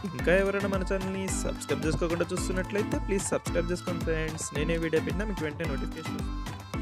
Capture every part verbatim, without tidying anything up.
ఇంకా ఎవరైనా మన ఛానల్ని సబ్స్క్రైబ్ చేసుకోకుండా చూస్తున్నట్లయితే ప్లీజ్ సబ్స్క్రైబ్ చేసుకోండి ఫ్రెండ్స్. నేనే వీడియో పెట్టినా మీకు వెంటనే నోటిఫికేషన్ వస్తుంది.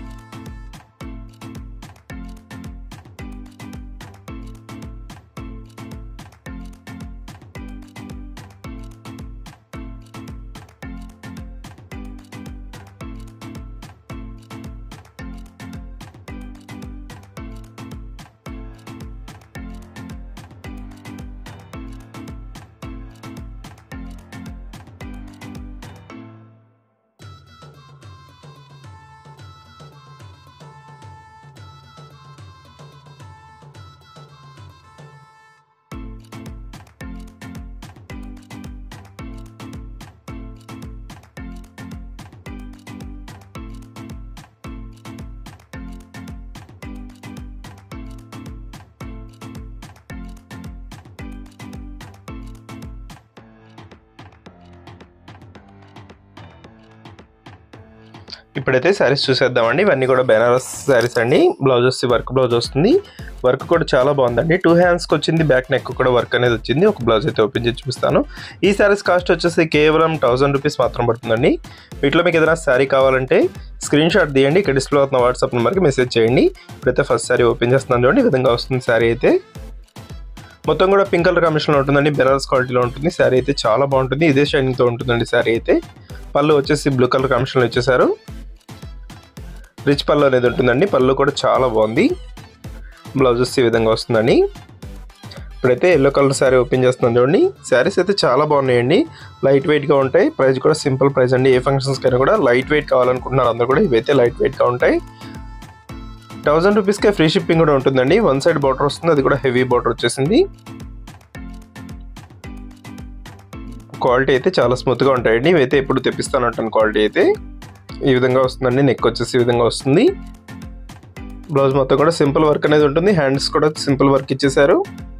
ఇప్పుడైతే శారీస్ చూసేద్దామండి. ఇవన్నీ కూడా బెనారస్ శారీస్ అండి. బ్లౌజ్ వచ్చి వర్క్ బ్లౌజ్ వస్తుంది. వర్క్ కూడా చాలా బాగుందండి. టూ హ్యాండ్స్కి వచ్చింది, బ్యాక్ నెక్ కూడా వర్క్ అనేది వచ్చింది. ఒక బ్లౌజ్ అయితే ఓపెన్ చేసి చూపిస్తాను. ఈ శారీస్ కాస్ట్ వచ్చేసి కేవలం థౌసండ్ రూపీస్ మాత్రం పడుతుందండి. వీటిలో మీకు ఏదైనా శారీ కావాలంటే స్క్రీన్ షాట్ తీయండి, ఇక్కడ డిస్ప్లే అవుతున్న వాట్సాప్ నెంబర్కి మెసేజ్ చేయండి. ఇప్పుడైతే ఫస్ట్ శారీ ఓపెన్ చేస్తున్నాను చూడండి. ఈ విధంగా వస్తుంది శారీ అయితే. మొత్తం కూడా పింక్ కలర్ కాంబినేషన్లో ఉంటుందండి. బెనారస్ క్వాలిటీలో ఉంటుంది. శారీ అయితే చాలా బాగుంటుంది. ఇదే షైనింగ్తో ఉంటుందండి శారీ అయితే. పళ్ళు వచ్చేసి బ్లూ కలర్ కాంబినేషన్లో ఇచ్చేసారు. రిచ్ పళ్ళు అనేది ఉంటుందండి. పళ్ళు కూడా చాలా బాగుంది. బ్లౌజెస్ ఈ విధంగా వస్తుందండి. ఇప్పుడైతే ఎల్లో కలర్ శారీ ఓపెన్ చేస్తున్నాను చూడండి. శారీస్ అయితే చాలా బాగున్నాయండి. లైట్ వెయిట్గా ఉంటాయి. ప్రైస్ కూడా సింపుల్ ప్రైస్ అండి. ఏ ఫంక్షన్స్కైనా కూడా లైట్ వెయిట్ కావాలనుకుంటున్నారు అందరూ కూడా ఇవైతే లైట్ వెయిట్గా ఉంటాయి. థౌజండ్ రూపీస్కే ఫ్రీ షిప్పింగ్ కూడా ఉంటుందండి. వన్ సైడ్ బార్డర్ వస్తుంది, అది కూడా హెవీ బార్డర్ వచ్చేసింది. క్వాలిటీ అయితే చాలా స్మూత్గా ఉంటాయండి. ఇవైతే ఎప్పుడు తెప్పిస్తాను అంటాను. క్వాలిటీ అయితే ఈ విధంగా వస్తుందండి. నెక్ వచ్చేసి ఈ విధంగా వస్తుంది. బ్లౌజ్ మొత్తం కూడా సింపుల్ వర్క్ అనేది ఉంటుంది. హ్యాండ్స్ కూడా సింపుల్ వర్క్ ఇచ్చేసారు.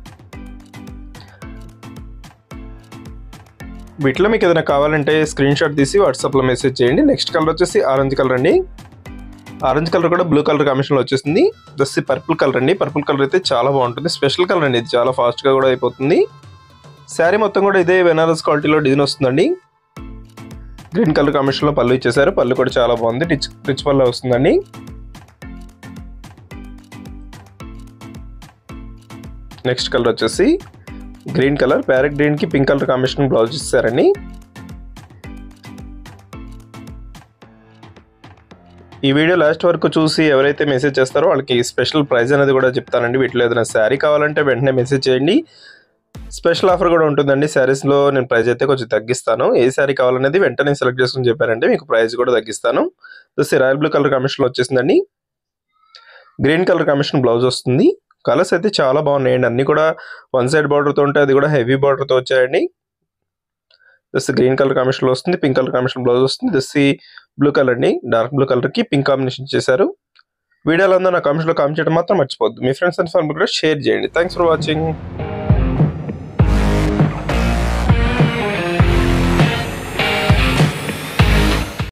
వీటిలో మీకు ఏదైనా కావాలంటే స్క్రీన్ షాట్ తీసి వాట్సాప్లో మెసేజ్ చేయండి. నెక్స్ట్ కలర్ వచ్చేసి ఆరెంజ్ కలర్ అండి. ఆరెంజ్ కలర్ కూడా బ్లూ కలర్ కాంబినేషన్లో వచ్చేసింది. దస్ పర్పుల్ కలర్ అండి. పర్పుల్ కలర్ అయితే చాలా బాగుంటుంది. స్పెషల్ కలర్ అండి. ఇది చాలా ఫాస్ట్గా కూడా అయిపోతుంది. శారీ మొత్తం కూడా ఇదే బెనారస్ క్వాలిటీలో డిజైన్ వస్తుందండి. గ్రీన్ కలర్ కాంబినేషన్లో పళ్ళు ఇచ్చేసారు. పళ్ళు కూడా చాలా బాగుంది. రిచ్ రిచ్ పళ్ళు వస్తుందండి. నెక్స్ట్ కలర్ వచ్చేసి గ్రీన్ కలర్. ప్యారెట్ గ్రీన్కి పింక్ కలర్ కాంబినేషన్ బ్లౌజ్ ఇచ్చారండి. ఈ వీడియో లాస్ట్ వరకు చూసి ఎవరైతే మెసేజ్ చేస్తారో వాళ్ళకి స్పెషల్ ప్రైజ్ అనేది కూడా చెప్తానండి. వీటిలో ఏదైనా శారీ కావాలంటే వెంటనే మెసేజ్ చేయండి. స్పెషల్ ఆఫర్ కూడా ఉంటుందండి. శారీస్లో నేను ప్రైస్ అయితే కొంచెం తగ్గిస్తాను. ఏ శారీ కావాలనేది వెంటనే సెలెక్ట్ చేసుకుని చెప్పారంటే మీకు ప్రైస్ కూడా తగ్గిస్తాను. చూస్తే రాయల్ బ్లూ కలర్ కాంబినేషన్లో వచ్చేసిందండి. గ్రీన్ కలర్ కాంబినేషన్ బ్లౌజ్ వస్తుంది. కలర్స్ అయితే చాలా బాగున్నాయండి. అన్నీ కూడా వన్ సైడ్ బార్డర్తో ఉంటాయి, అది కూడా హెవీ బార్డర్తో వచ్చాయండి. జస్ట్ గ్రీన్ కలర్ కాంబినేషన్లో వస్తుంది. పింక్ కలర్ కాంబినేషన్ బ్లౌజ్ వస్తుంది. జస్ట్ బ్లూ కలర్ అండి. డార్క్ బ్లూ కలర్కి పింక్ కాంబినేషన్ చేశారు. వీడియోలో అందరూ నా కామెంట్స్లో కామెంట్ చేయడం మాత్రం మర్చిపోద్దు. మీ ఫ్రెండ్స్ అండ్ ఫ్యామిలీ కూడా షేర్ చేయండి. Thanks for watching.